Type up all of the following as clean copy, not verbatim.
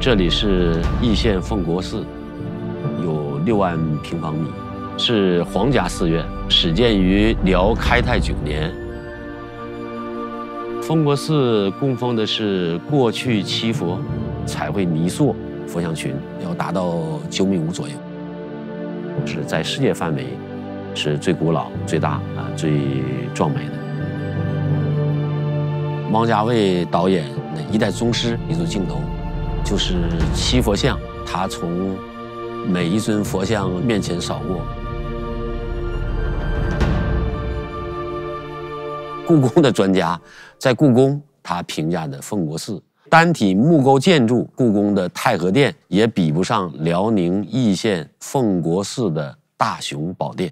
这里是易县奉国寺，有6万平方米，是皇家寺院，始建于辽开泰9年。奉国寺供奉的是过去七佛彩绘泥塑佛像群，要达到9.5米左右，是在世界范围是最古老、最大最壮美的。汪家卫导演的《一代宗师》一组镜头，就是七佛像，他从每一尊佛像面前扫过。故宫的专家在故宫他评价的奉国寺单体木构建筑，故宫的太和殿也比不上辽宁易县奉国寺的大雄宝殿。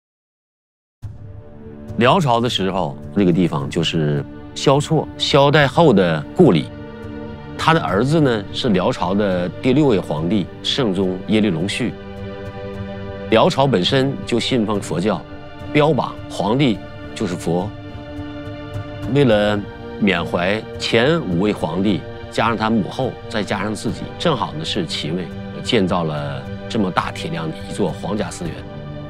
辽朝的时候，这个地方就是萧绰萧太后的故里，他的儿子呢是辽朝的第6位皇帝圣宗耶律隆绪。辽朝本身就信奉佛教，标榜皇帝就是佛。为了缅怀前5位皇帝，加上他母后，再加上自己，正好呢是7位，建造了这么大体量的一座皇家寺院。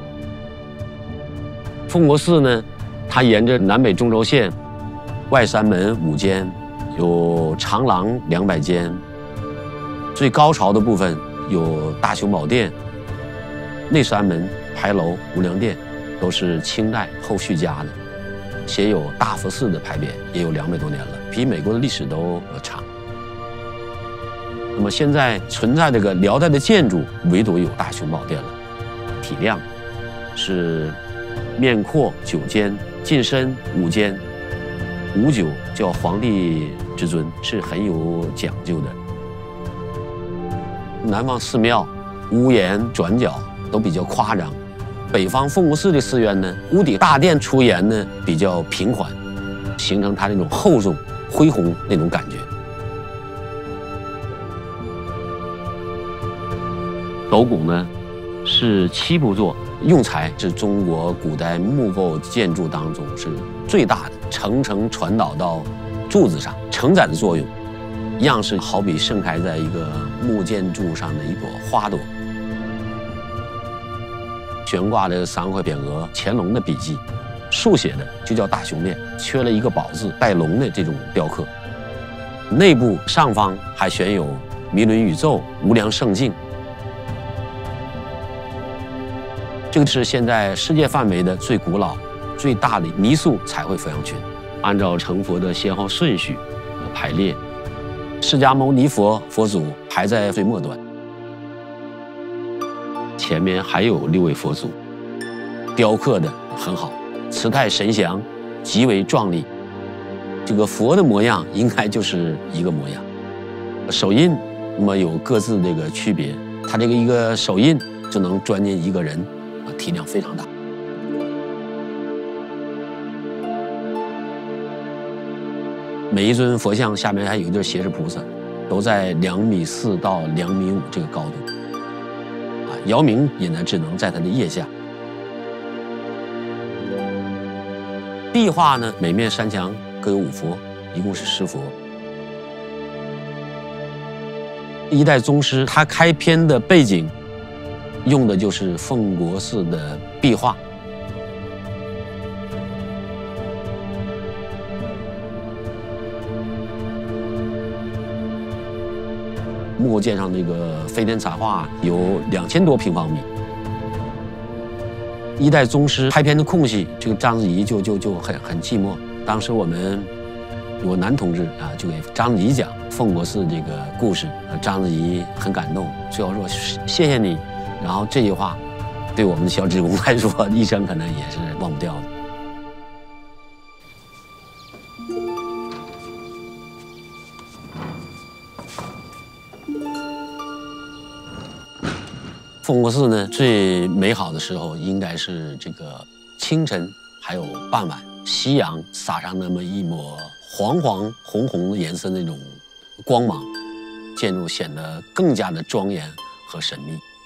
奉国寺呢，它沿着南北中轴线，外山门5间，有长廊200间，最高潮的部分有大雄宝殿、内山门、牌楼、无量殿，都是清代后续加的。写有大佛寺的牌匾也有200多年了，比美国的历史都长。那么现在存在这个辽代的建筑，唯独有大雄宝殿了，体量是面阔9间，进深5间，5九叫皇帝之尊，是很有讲究的。南方寺庙屋檐转角都比较夸张。北方奉国寺的寺院呢，屋顶大殿出檐呢比较平缓，形成它那种厚重、恢宏那种感觉。斗拱呢是7部座，用材是中国古代木构建筑当中是最大的，层层传导到柱子上，承载的作用，样式好比盛开在一个木建筑上的一朵花朵。悬挂的3块匾额，乾隆的笔迹，竖写的就叫大雄殿，缺了一个宝字，带龙的这种雕刻。内部上方还悬有弥伦宇宙、无量圣境。这个是现在世界范围的最古老、最大的泥塑彩绘佛像群，按照成佛的先后顺序排列。释迦牟尼佛祖排在最末端。前面还有6位佛祖，雕刻的很好，姿态神详，极为壮丽。这个佛的模样应该就是一个模样。手印那么有各自这个区别，它这个一个手印就能钻进一个人，体量非常大。每一尊佛像下面还有一对胁持菩萨，都在2.4米到2.5米这个高度。姚明也呢只能在他的腋下。壁画呢，每面山墙各有5佛，一共是10佛。一代宗师他开篇的背景用的就是奉国寺的壁画。木构件上这个飞天彩画有2000多平方米。一代宗师开篇的空隙，这个章子怡就很寂寞。当时我们有个男同志就给章子怡讲奉国寺这个故事，章子怡很感动，最后说谢谢你。然后这句话对我们的小职工来说，一生可能也是忘不掉的。奉国寺呢，最美好的时候应该是这个清晨，还有傍晚，夕阳洒上那么一抹黄黄红红的颜色那种光芒，建筑显得更加的庄严和神秘。